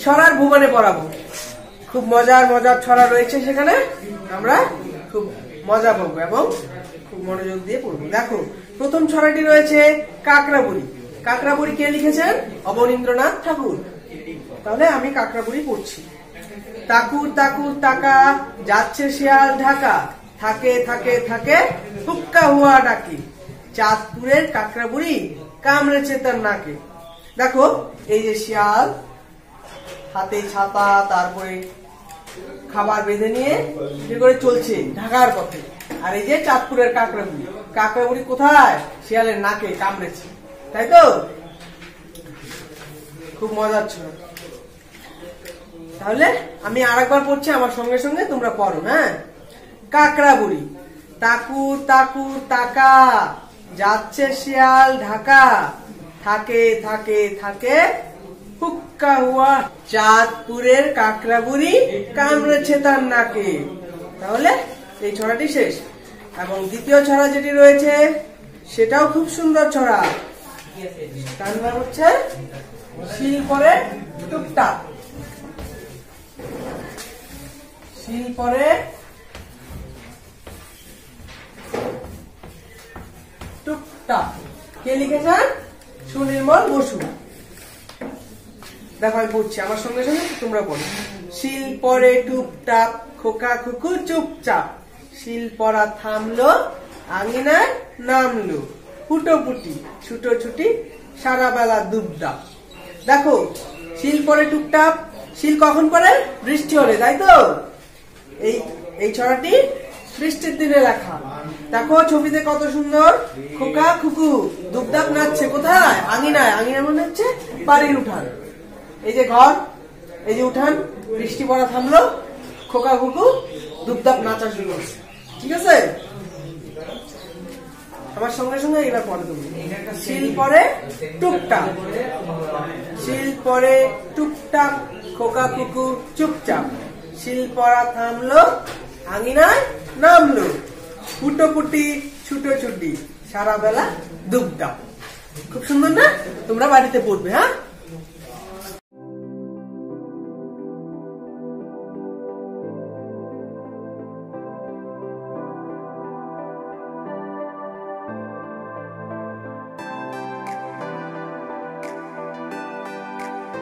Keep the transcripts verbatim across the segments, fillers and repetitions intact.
ছড়ার ভুবনে পড়াবো। খুব মজার মজার ছড়া রয়েছে সেখানে, আমরা খুব মজা পাবো এবং খুব মনোযোগ দিয়ে পড়বো। দেখো প্রথম ছড়াটি রয়েছে কাকড়াবুড়ি। কাকড়াবুড়ি কে লিখেছেন? অবনীন্দ্রনাথ ঠাকুর। তাহলে আমি কাকড়াবুড়ি পড়ছি। তাকুর তাকুর তাকা, যাচ্ছে শিয়াল ঢাকা, থাকে থাকে থাকে হুক্কা হুয়া ডাকে, চাঁদপুরের কাকড়াবুড়ি কামড়েছে তার নাকে। দেখো এই যে শিয়াল হাতে ছাতা, তারপরে খাবার বেঁধে নিয়ে কি করে চলছে ঢাকার পথে। আর এই যে চাঁদপুরের কাকড়াবুড়ি, কাকড়াবুড়ি কোথায়? শিয়ালের নাকে কামড়েছে, তাই তো? খুব মজার ছিল। তাহলে আমি আরেকবার পড়ছি, আমার সঙ্গে সঙ্গে তোমরা পড়ো। হ্যাঁ, কাকড়াবুড়ি। তাকুর তাকুর তাকা, যাচ্ছে শিয়াল ঢাকা, থাকে থাকে থাকে হুক্কা হুয়া, চাঁদপুরের কাকড়াবুড়ি কামড়েছে তার নাকে। তাহলে এই ছড়াটি শেষ। এবং দ্বিতীয় ছড়া যেটি রয়েছে সেটাও খুব সুন্দর ছড়া। তার নাম হচ্ছে শিল পরে টুকটাক। শিল পরে টুকটাক কে লিখেছেন? সুনির্মল বসু। দেখো আমি পড়ছি, আমার সঙ্গে সঙ্গে তোমরা পড়ো। শিল পরে টুকটাক, খোকা খুকু চুপচাপ, শিল পরা থামলো, আঙিনায় নামলো, ফুটোপুটি ছুটোছুটি সারা বেলা দুবদাপ। দেখো শিল পরে টুকটাক, শিল কখন পরে? বৃষ্টি হলে, তাই তো? এই এই ছড়াটি বৃষ্টির দিনে লেখা। দেখো ছবিতে কত সুন্দর, খোকা খুকু দুবদাপ নাচছে কোথায়? আঙিনায়। আঙিনা মনে হচ্ছে বাড়ির উঠান। এই যে ঘর, এই যে উঠান, বৃষ্টি পড়া থামলো, খোকা খুকু দুবদাপ নাচা শুরু করছে। ঠিক আছে, আমার সঙ্গে সঙ্গে এবার পড়ে তুমি। শিল পরে টুকটাক, শিল পরে টুকটাক, খোকা খুকু চুপচাপ, শিল পড়া থামলো, আঙিনায় নামলো, ফুটোপুটি ছুটোছুটি সারা বেলা দুবদাপ। খুব সুন্দর না? তোমরা বাড়িতে পড়বে। হ্যাঁ।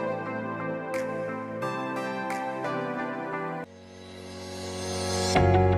you